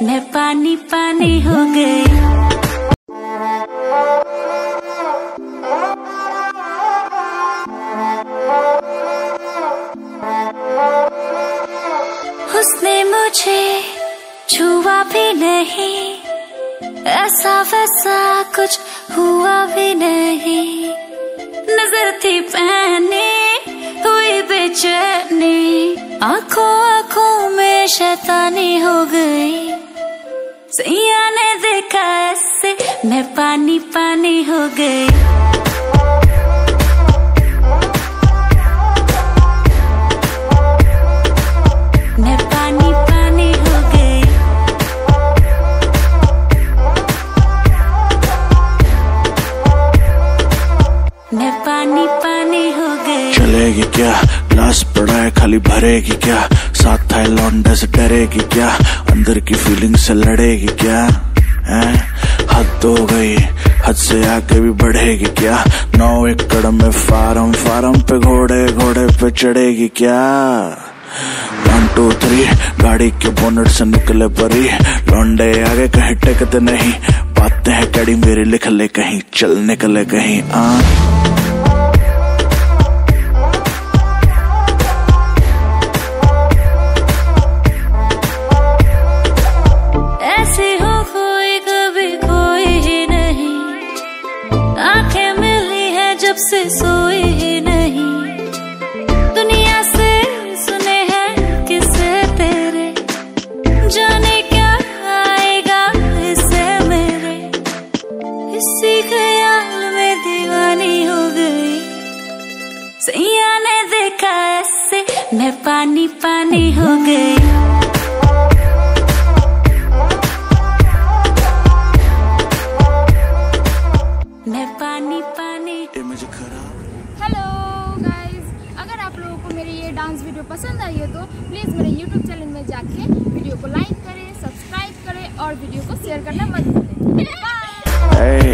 मैं पानी पानी हो गई। उसने मुझे छुआ भी नहीं, ऐसा वैसा कुछ हुआ भी नहीं। नजर थी पहनी हुई बेचैनी, आंखों आंखों में शैतानी हो गई। सैया ने देखा ऐसे मैं पानी पानी हो गई। मैं पानी पानी हो गई। मैं पानी पानी हो गई। चलेगी क्या, ग्लास पड़ा है खाली भरेगी क्या, साथ था लौंडे से डरेगी क्या, अंदर की फीलिंग से लड़ेगी क्या, हैं? हद हो गई, हद से आगे भी बढ़ेगी क्या, 9 एकड़ में फार्म पे घोड़े पे चढ़ेगी क्या। 1 2 3 गाड़ी के बोनट से निकले परी, लौंडे आगे कहीं टेकते नहीं, बातें हैं कड़ी मेरी लिख ले कहीं, चल निकले कहीं। ऐसे हो कोई कभी कोई ही नहीं, आंखें मिली है जब से सोई ही नहीं। दुनिया से सुने हैं किस्से तेरे, जाने क्या आएगा इससे मेरे। इसी ख्याल में दीवानी हो गई। सैया ने देखा ऐसे मैं पानी पानी हो गई। मैं पानी पानी। हेलो गाइस, अगर आप लोगों को मेरी ये डांस वीडियो पसंद आई है तो प्लीज़ मेरे यूट्यूब चैनल में जाके वीडियो को लाइक करें, सब्सक्राइब करें और वीडियो को शेयर करना मत भूलें। बाय।